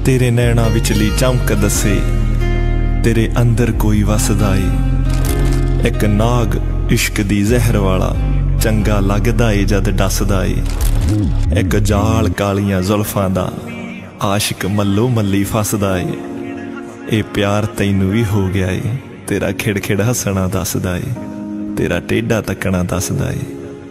तेरे नैना विचली चमक दसे तेरे अंदर कोई वसदा ए। एक नाग इश्क दी जहर वाला चंगा लगदा ए जद डसदा ए। एक जाल कालियां जुल्फां दा आशिक मल्लो मल्ली फसदा ए। ए प्यार तैनू भी हो गया ए, तेरा खिड़ हसना दसदा ए, तेरा टेढ़ा तकना दसदा ए।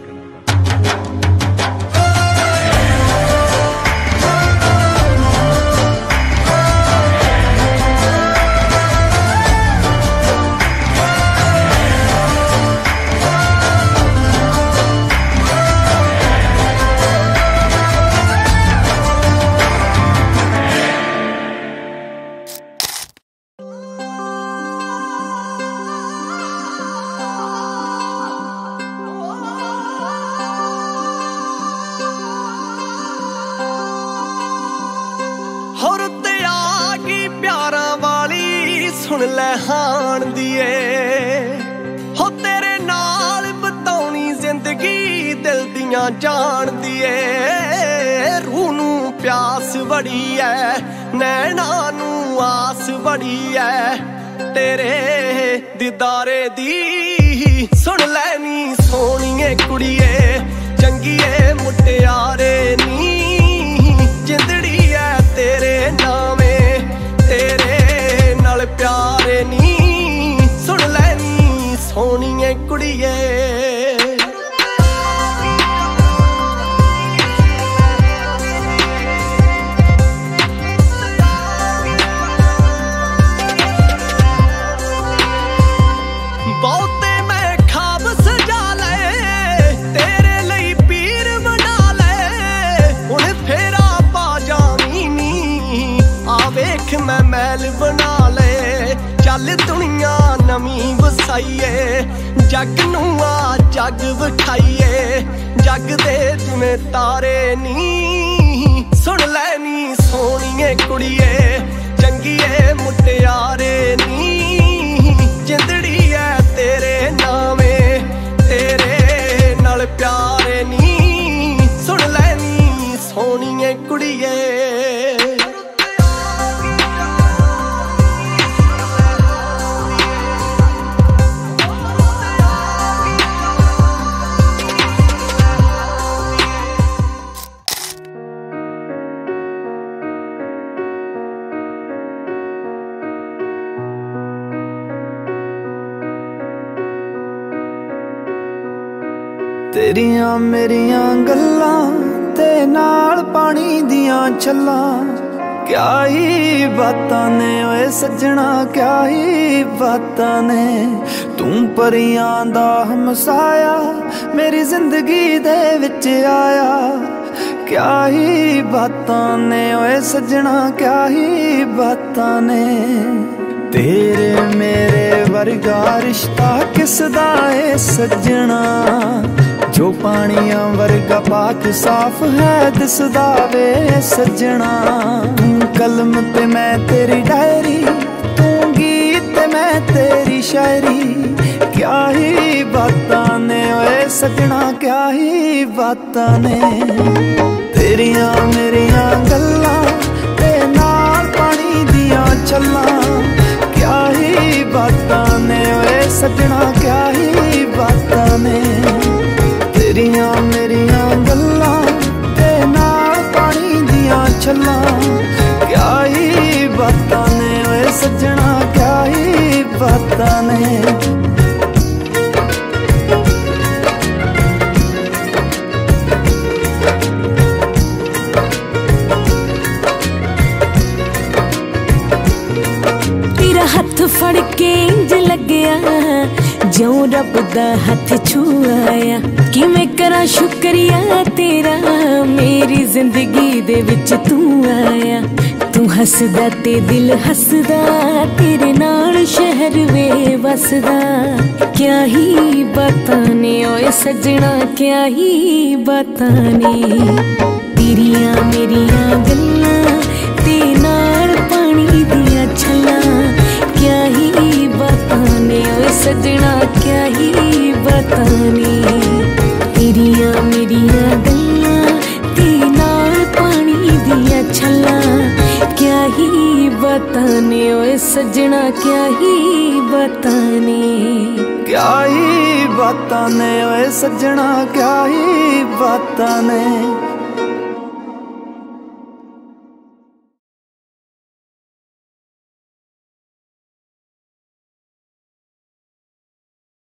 हुर ते आ गई प्यारा वाली सुन लै हाण दिए हो तेरे नाल बताउनी जिंदगी दिल दियां जान दिए। रूह नू प्यास बड़ी है नैना नू आस बड़ी है तेरे दीदारे दी सुन लैनी सोहणीए कुड़िए चंगीए मुटियारे नी जिंदड़ी है तेरे नामे तेरे नाल प्यारे नी सुन लैनी सोहणीए कुड़िए। बहुते मैं खाब सजा ले तेरे लई पीर बना ले हुण फेरा पा जानी नी आ वेख मैं मैल बना ले। चल दुनिया नवीं वसाईए जग नू आ जग विखाईए जग दे जिवें तारे नी सुन लैनी सोहणीए कुड़िए चंगीए मुटियारे नी जिंदड़ी है तेरे नामे तेरे नाल प्यारे नी सुन लैनी सोहणीए कुड़िए। तेरिया मेरिया गल्लां ते नाल पानी दियां छल्लां क्या ही बातां ने ओए सज्जणा क्या ही बातां ने। तू परियां दा हमसाया मेरी जिंदगी दे विच आया क्या ही बातां ने ओए सज्जणा क्या ही बातां ने। तेरे मेरे वर्गा रिश्ता किसदा है सज्जणा जो पानियां वर्गा पाक साफ है दिसदा वे सज्जणा। तू कलम ते मैं तेरी डायरी तू गीत मैं तेरी शायरी क्या ही बातां ने ओए सज्जणा क्या ही बातां ने। तेरिया मेरिया गल्लां ते नाल पानी दियां छल्लां क्या ही बातां ने ओए सज्जणा क्या ही बातां ने। तेरिया मेरिया गल्लां ते नाल पानी दियां छल्लां क्या ही बातां ने ओए सज्जणा क्या ही बातां ने। हथ फड़ के इंज लग्या ज्यों रब दा हथ छुआया कि मैं करा शुक्रिया तेरा मेरी जिंदगी दे विच तू आया। तू हसदा ते दिल हसदा तेरे नाल शहर वे वसदा क्या ही बातां ने ओए सज्जणा क्या ही बातां ने। तेरिया मेरिया गल्लां ते नाल पानी दियां छल्लां क्या ही बातां ने ओए सज्जणा क्या ही बातां ने। तेरिया मेरिया गल्लां ते नाल पानी दियां छल्लां क्या बातां ने ओए सजना, क्या ही बातां ने, क्या ही बातां ने ओए सजना, क्या ही बातां ने।